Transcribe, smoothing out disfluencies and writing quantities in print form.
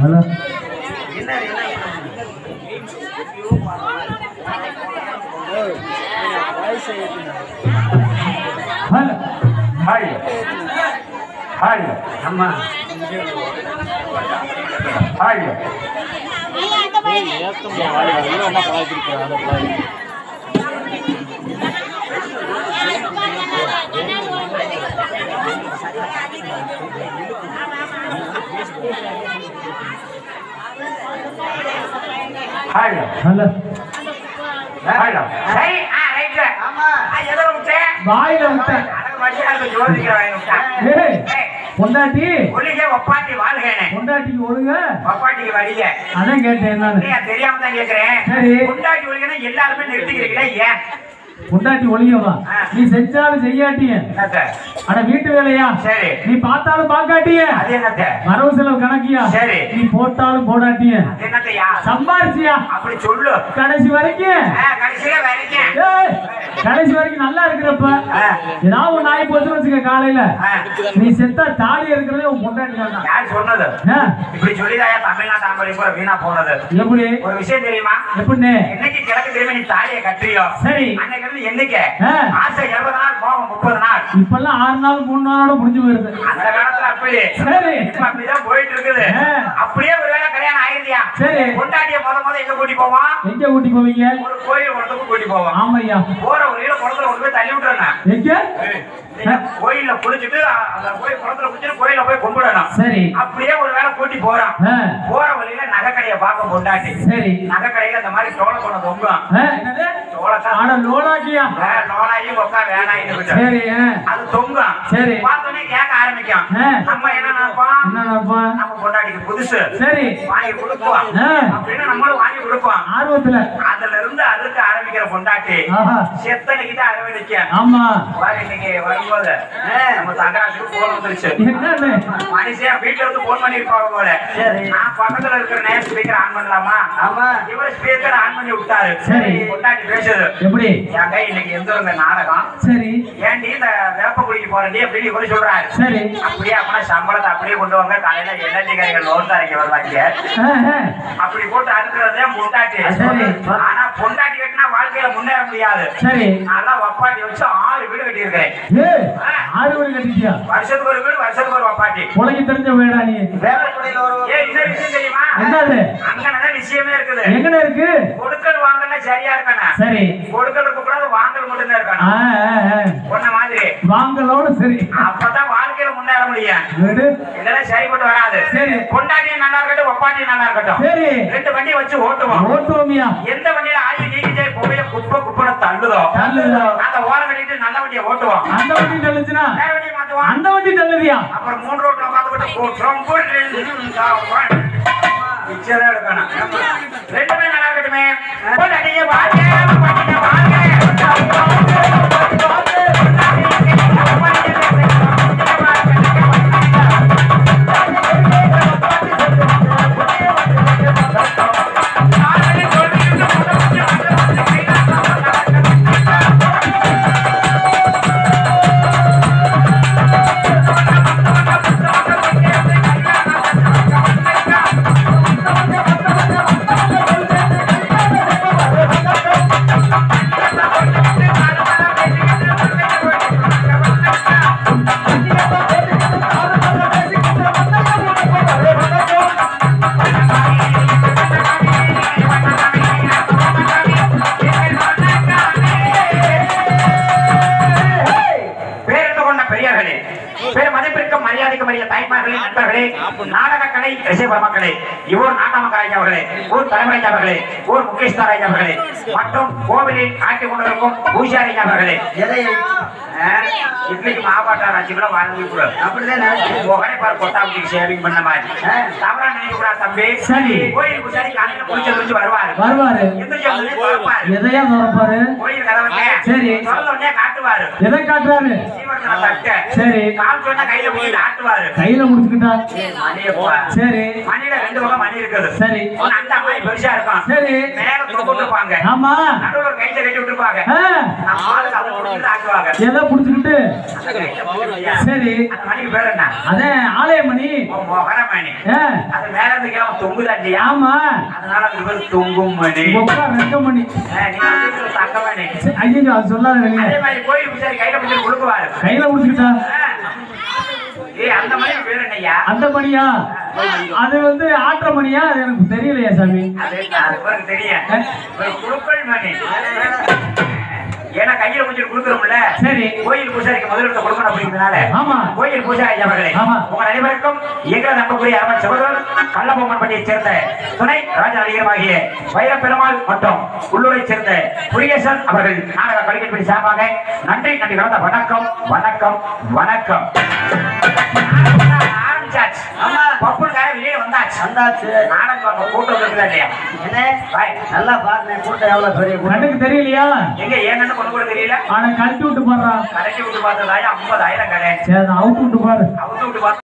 Hello hello hi hi அம்மா hi hi hello hi சரி right ஆமா எதை விட்டே வாயில விட்டேன் அடங்க மனுஷன் ஜோதிக்கிறேன் ஏய் பொண்டாட்டி ஒளிகே ஒப்பாட்டி வாழ்கேனே பொண்டாட்டிக்கு ஒழுங்க ஒப்பாட்டிக்கு வழிய அதான் கேட்டேன் என்னன்னு தெரியாம தான் கேக்குறேன் சரி பொண்டாட்டி ஒளிகனா எல்லாருமே நிறுத்திக்கிறீங்களே ஏன் பொண்டாட்டி ஒழுங்கவா நீ செஞ்சாலும் செய்யாட்டிய என்னத்த அட வீட்டு வேலையா சரி நீ பார்த்தாலும் பார்க்காட்டிய அது என்னத்த வரவு செலவு கணக்கியா சரி நீ போட்டாலும் போடாட்டிய அது என்னத்தையா சம்பாரிச்சியா அப்படி சொல்லு கடைசி வரைக்கும் கடைசியில வரைக்கும் ஏய், கடைசி வரைக்கும் நல்லா இருக்கிறப்ப ஏதாவது ஒண்ணு ஆகி போச்சுன்னு வச்சுக்க காலையில நீ செத்தா தாலி இருக்கிறதே உன் பொண்டாட்டி தான் யார் சொன்னது இப்படி சொல்லிதாயா தமிழ்நாட்டு ஆம்பளை போல வீணா போனது எப்படி ஒரு விஷயம் தெரியுமா எப்படி என்னைக்கு கிழக்கு திரும்ப நீ தாலியை கட்டுறியோ சரி அன்னைக்கு என்னைக்கு ஆசை 70 நாள் போகும் 30 நாள் இப்பெல்லாம் 6 நாள் 3 நாளோட முடிஞ்சு போயிருது அந்த காலத்துல அப்படி சரி அப்படிதான் போயிட்டு இருக்குது அப்படியே ஒருவேளை கல்யாணம் ஆயிருந்தியா சரி பொண்டாட்டிய முத எங்க கூட்டி போவான் எங்க கூட்டி போவீங்க ஒரு கோயில் குளத்துக்கு கூட்டி போவான் ஆமையா போற வழியில குளத்துல கொண்டு போய் தள்ளி விட்டுறேன் எங்க கோயில்ல குளிச்சுட்டு அந்த கோயில் குளத்துல குளிச்சுட்டு கோயில போய் கும்பிடணும் சரி அப்படியே ஒருவேளை கூட்டி போறான் போற வழியில நகைக்கடையை பார்க்க பொண்டாட்டி சரி நகைக்கடையில இந்த மாதிரி தோலை கொண்டு தொங்கும் என்னது தோலைத்தான் ஆட லோலாக்கியா நோனாயும் உக்கா வேணாம் சரி அது தொங்கும் சரி பார்த்தோன்னே கேட்க ஆரம்பிக்கும் நம்ம என்ன நினைப்போம் என்ன நினைப்போம் நம்ம பொண்டாட்டிக்கு புதுசு சரி வாங்கி கொடுப்போம் அப்படின்னு நம்மளும் வாங்கி கொடுப்போம் ஆர்வத்துல அதுல இருந்து அதுக்கு ஆரம்பிக்கிற பொண்டாட்டி செத்தனைக்கு தான் அரவணைக்கும் ஆமா பாரு இன்னைக்கு வரும்போது நம்ம தங்கராசுக்கு போன் வந்துருச்சு என்னன்னு மனுஷன் வீட்டுல இருந்து போன் பண்ணிருப்பாங்க போல நான் பக்கத்துல இருக்கிற நேரம் ஸ்பீக்கர் ஆன் பண்ணலாமா ஆமா இவர் ஸ்பீக்கர் ஆன் பண்ணி விட்டாரு சரி பொண்டாட்டி பேசுது எப்படி என் கை இன்னைக்கு எந்த ஒரு நாடகம் சரி ஏன்டி இந்த வேப்பக்குடிக்கு போறேன்டி அப்படின்னு இவரு சொல்றாரு சரி அப்படியே அப்பனா சம்பளத்தை அப்படியே கொண்டு வாங்க காலையில எண்ணெய்காரிகள் லோன் தரைக்கு வருவாங்க அப்படி போட்டு அனுப்புறதே பொண்டாட்டி ஆனா பொண்டாட்டி கட்டினா வாழ்க்கையில முன்னேற முடியாது சரி நல்லா வப்பாட்டி வச்சு 6 வீடு கட்டி இருக்கேன் 6 வீடு கட்டிட்டியா வருஷத்துக்கு ஒரு வீடு வருஷத்துக்கு ஒரு வப்பாட்டி உலகி தெரிஞ்ச வீடா நீ வேலைக்குடியில ஒரு இன்னொரு விஷயம் தெரியுமா என்னது அங்கனதான் விஷயமே இருக்குது எங்கன இருக்கு கொடுக்கல் வாங்கல சரியா இருக்கணும் சரி கொடுக்கல் இருக்க கூடாது வாங்கல் மட்டும் தான் இருக்கணும் ஒன்ன மாதிரி வாங்கலோட சரி அப்பதான் வாழ்க்கையில முன்னேற முடியும் வீடு இதெல்லாம் சரிப்பட்டு வராது சரி பொண்டாட்டியும் நல்லா இருக்கட்டும் வப்பாட்டியும் நல்லா இருக்கட்டும் சரி 2 வண்டியை வச்சு ஓட்டுவோமியா எந்த வண்டியில ஆயு நீக்கிட்டே போய் குப்பை தள்ளுதோ அந்த ஓரம் கட்டிட்டு நல்ல வண்டியை ஓட்டுவோம் அந்த வண்டி தள்ளுச்சுனா வேற வண்டியை மாத்துவோம் அந்த வண்டி தள்ளுதியா அப்புறம் 3 ரோட்ல மாத்தப்பட்டு இச்சதா எடுக்கணும் 2 நல்லா இருக்கட்டுமே பொண்டாட்டிய வாழ்க வப்பாட்டிய வாழ்க நாடகக்கலை ரசிகர்களே இவர் நாட்டாமக்கராஜ் அவர்களே ஊர் தலைமறைஜ் அவர்களே ஊர் முகேஷ்வராஜ் அவர்களே மற்றும் கோவிலில் ஆட்டிக் கொண்டிருக்கும் பூஜாரி அவர்களே இட்லிக்கு மாவாட்டா ராஜி கூட வாங்கி கொடு அப்படிதான் உடனே பாரு கொட்டாவுக்கு ஷேவிங் பண்ண மாதிரி தவறா நினைக்க கூடாது தம்பி சரி கோயில் பூஜாரி காலையில குளிச்சு வருவாரு எதையா நோப்பாரு கோயில் கதவை சரி உடனே காட்டுவாரு எதை காட்டுறாரு சரி கால் சொன்னா கையில போய் ஆட்டுவாரு. கையில முடிச்சுக்கிட்டா மணியப்பா. சரி. மணியில 2 பக்கம் மணி இருக்குது. சரி. அந்த மாதிரி பெருசா இருக்கும். சரி. மேல தொங்கிட்டுப்பாங்க. ஆமா. நடுவுல ஒரு கையில கட்டி விட்டுருப்பாங்க. நம்ம ஆளுக்கு அதை புடிச்சிட்டு ஆட்டுவாங்க. எதை புடிச்சுக்கிட்டு? சரி. அந்த மணிக்கு பேர் என்ன? அதே ஆலய மணி. மொகர மணி. அது மேல இருந்து கீழே தொங்குதாண்டி. ஆமா. அதனால அதுக்கு பேர் தொங்கும் மணி. ரெக்க மணி. நீங்க வந்து தங்க மணி. ஐயோ அது சொல்லாத வெளியே. அதே மாதிரி கோயில் பூசாரி கையில பிடிச்சி கொடுக்குவாரு. கையில முடிச்சுக்கிட்டா? அந்த மணி பேர் என்னய்யா? அந்த மணியா? அது வந்து ஆற்ற மணியா? அது எனக்கு தெரியலையா சாமி. அது தெரியும். குழுக்கள் மணி. ஏன்னா கையில கொஞ்சம் கொடுக்குறோம்ல. சரி. கோயில் பூசாரிக்கு முதலிடத்தை கொடுக்கணும் அப்படிங்கிறதுனால. ஆமா. கோயில் பூசாரி அவர்களே. ஆமா. உங்கள் அனைவருக்கும் எங்களது அன்புக்குரிய அரவன் சகோதரர் கள்ளபொம்மன்பட்டியைச் சேர்ந்த துணை ராஜ நடிகராகிய வைரப்பெருமாள் மற்றும் உள்ளூரைச் சேர்ந்த முருகேசன் அவர்கள் நாடக கலைஞர்படி சார்பாக நன்றி கலந்த வணக்கம் வணக்கம் வணக்கம். ஆரம்பிச்சாச்சு. பப்புனுக்காக வெளியே வந்தாச்சு. நாடகம் கூட்டம் இருக்குதா இல்லையா? நல்லா பாருங்க கூட்டம் எவ்வளவு பெரிய கண்ணுக்கு தெரியலையா? எங்க ஏன்னு கொண்டு கூட தெரியல. ஆனா கழட்டி விட்டு போடுறான். கலட்டி விட்டு பார்த்ததாயா 50,000 கடை. சரி அவுத்து விட்டு பாரு. அவுத்து விட்டு பார்த்து